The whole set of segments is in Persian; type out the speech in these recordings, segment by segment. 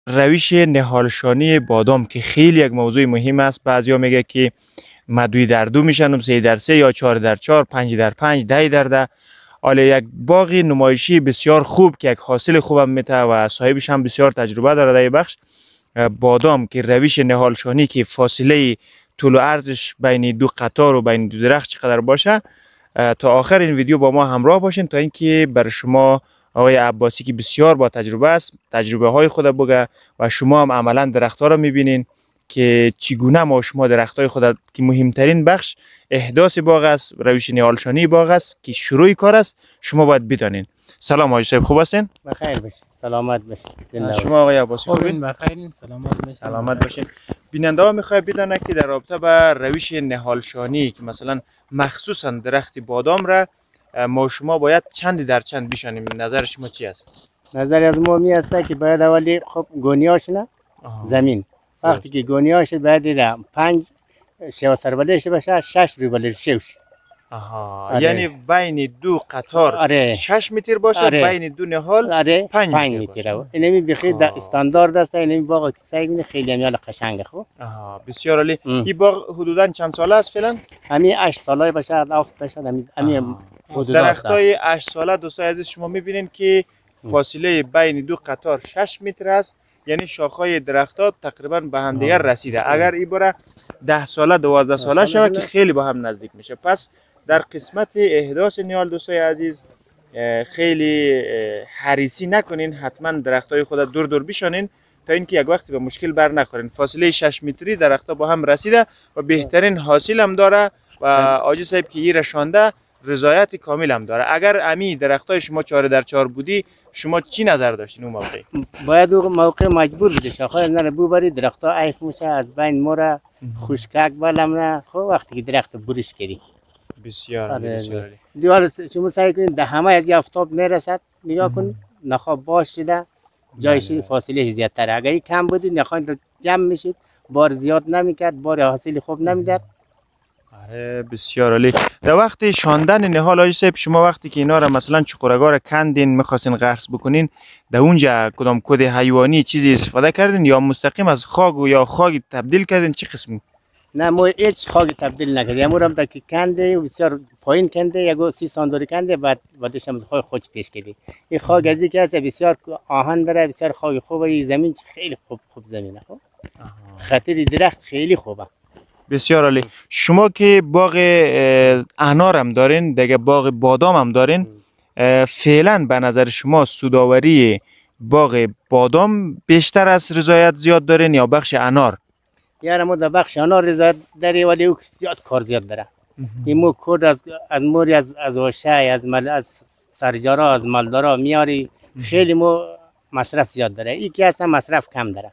روش نهالشانی بادام که خیلی یک موضوع مهم است. بعضیا میگه که ما 2 در 2 میشنم، 3 در 3 یا 4 در 4، 5 در 5، 10 در 10. حالا یک باغ نمایشی بسیار خوب که یک حاصل خوبم میته و صاحبش هم بسیار تجربه داره در این بخش بادام که روش نهالشانی که فاصله طول و عرضش بین 2 قطار و بین 2 درخت چقدر باشه. تا آخر این ویدیو با ما همراه باشین تا اینکه بر شما آقای عباسی که بسیار با تجربه است تجربه های خود بگه و شما هم عملا درخت ها را میبینین که چگونه ما شما درخت های خود که مهمترین بخش احداث باغ است، روش نهالشانی باغ است که شروع کار است، شما باید بدانین. سلام آقای صاحب، خوب هستین؟ بخیر باشید، سلامت باشید. شما آقای عباسی خوبین؟ بخیر، سلامت باشید. سلامت باشین. بیننده ها میخواد بدانه که در رابطه با روش نهالشانی که مثلا مخصوصا درخت بادام را ما شما باید چند در چند بشانیم، نظر شما چی است؟ نظر از ما می است که باید اولی خب گونیاش نه زمین وقتی که گونیاش باید 5 شو سربالش باشه 6 روبال شوش. یعنی بین 2 قطار 6 متر باشه، بین 2 نهال 5 متر. اینمی بخیر استاندارد است. اینمی باغ سیگن خیلی میال قشنگه. خب بسیار عالی. این باغ حدودا چند ساله است فعلا؟ همین 8 ساله باشه، 7 باشه. همین درختای 8 ساله دوستای عزیز شما میبینین که فاصله بین 2 قطار 6 متر است، یعنی شاخهای درختات تقریبا به هم دیگر رسیده. اگر این بره 10 ساله 12 ساله شود که خیلی با هم نزدیک میشه. پس در قسمت احداث نیال دوستای عزیز خیلی حریصی نکنین، حتما درختای خود دور دور بشانین تا اینکه یک وقتی به مشکل بر نخورین. فاصله 6 متری درختها با هم رسیده و بهترین حاصل هم داره و آجی صاحب که این رشانده رضایت کامل هم داره. اگر امی درختای شما 4 در 4 بودی شما چی نظر داشتین اون موقع؟ باید اون موقع مجبور بودی شاخه نره ببری، درختها عیف میشه از بین مره خشکک بالم نه. خب وقتی که درخت برش کردی بسیار بسیار دیوار شما سعی کنید ده همه از آفتاب نرسد، نگاه کنید نخواب باش شده جایش فاصله زیادتره. اگر کم بودید نخواهید جمع میشید، بار زیاد نمیکرد، بار حاصل خوب نمیداد. بسیار عالی. در وقت شاندن نهال آجی صاحب شما وقتی که اینا را مثلا چقورگا را کندین میخواستین غرس بکنین در اونجا کدام کد حیوانی چیزی استفاده کردین یا مستقیم از خاک یا خاک تبدیل کردین؟ چه قسم؟ نه ما هیچ خاک تبدیل نکردیم. امورم تا که کنده بسیار پایین کنده، یگو 30 سانتری کنده، بعدش هم خاک خود پیش کردی. این خاک از اینکه هست بسیار آهن داره، بسیار خاک خوبه. این زمین خیلی خوب زمینه. خب خطر درخت خیلی خوبه. بسیار عالی. شما که باغ انار هم دارین، دیگه باغ بادام هم دارین، فعلا به نظر شما سوداوری باغ بادام بیشتر از رضایت زیاد دارین یا بخش انار؟ یاره ما در بخش انار رضایت داره ولی او زیاد کار زیاد داره. این مو کود از موری از واشه از سرجارا از مالدارا میاری، خیلی مو مصرف زیاد داره. این که اصلا مصرف کم داره.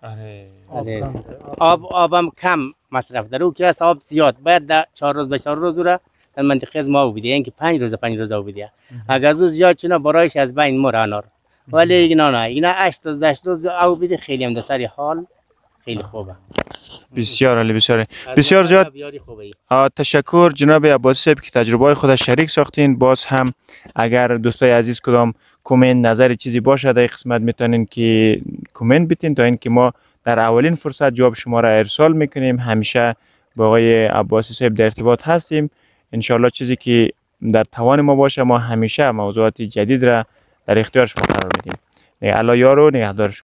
آبم کم مصرف داره. او که هست آب زیاد باید در 4 روز به 4 روز را در منطقه از ما بوده، اینکه 5 روز آب بوده. اگر از زیاد چونه برایش از بین مر انار، ولی اینا 8 روز 10 روز آب بده خیلی هم در سری حال خیلی خوبه. بسیار عالی. بسیار زیاد تشکر جناب عباسی صاحب که تجربه خود شریک ساختین. باز هم اگر دوستای عزیز کدام کامنت نظر چیزی باشه در قسمت میتونین که کامنت بتین تا اینکه ما در اولین فرصت جواب شما را ارسال میکنیم. همیشه با آقای عباسی صاحب در ارتباط هستیم. انشالله چیزی که در توان ما باشه ما همیشه موضوعات جدید را در اختیار شما قرار میدیم. الله یار و نگهدار.